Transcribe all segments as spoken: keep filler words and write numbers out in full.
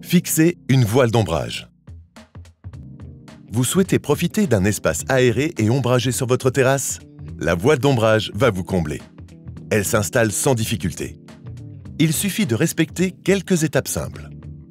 Fixer une voile d'ombrage. Vous souhaitez profiter d'un espace aéré et ombragé sur votre terrasse? La voile d'ombrage va vous combler. Elle s'installe sans difficulté. Il suffit de respecter quelques étapes simples.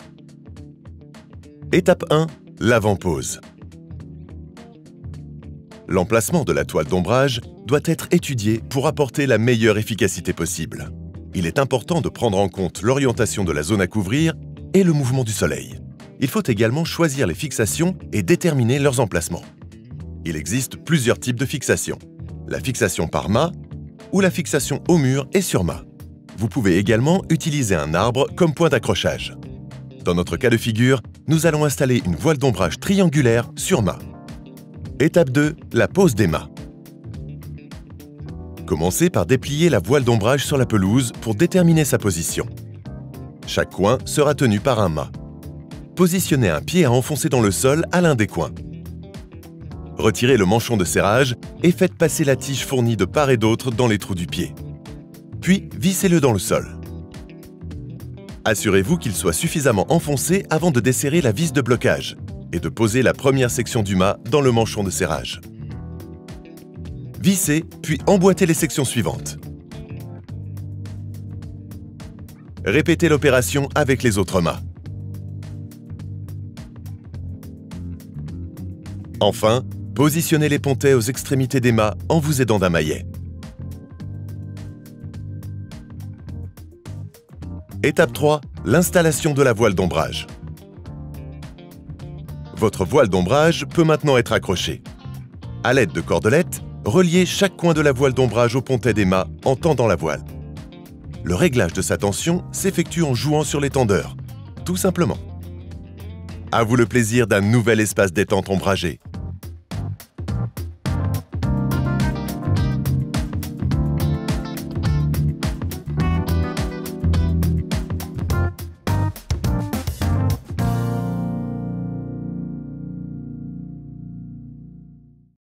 Étape un. L'avant-pose. L'emplacement de la toile d'ombrage doit être étudié pour apporter la meilleure efficacité possible. Il est important de prendre en compte l'orientation de la zone à couvrir et le mouvement du soleil. Il faut également choisir les fixations et déterminer leurs emplacements. Il existe plusieurs types de fixations. La fixation par mât ou la fixation au mur et sur mât. Vous pouvez également utiliser un arbre comme point d'accrochage. Dans notre cas de figure, nous allons installer une voile d'ombrage triangulaire sur mât. Étape deux. La pose des mâts. Commencez par déplier la voile d'ombrage sur la pelouse pour déterminer sa position. Chaque coin sera tenu par un mât. Positionnez un pied à enfoncer dans le sol à l'un des coins. Retirez le manchon de serrage et faites passer la tige fournie de part et d'autre dans les trous du pied. Puis vissez-le dans le sol. Assurez-vous qu'il soit suffisamment enfoncé avant de desserrer la vis de blocage et de poser la première section du mât dans le manchon de serrage. Vissez, puis emboîtez les sections suivantes. Répétez l'opération avec les autres mâts. Enfin, positionnez les pontets aux extrémités des mâts en vous aidant d'un maillet. Étape trois. L'installation de la voile d'ombrage. Votre voile d'ombrage peut maintenant être accrochée. À l'aide de cordelettes, reliez chaque coin de la voile d'ombrage au pontet des mâts en tendant la voile. Le réglage de sa tension s'effectue en jouant sur les tendeurs, tout simplement. À vous le plaisir d'un nouvel espace détente ombragé.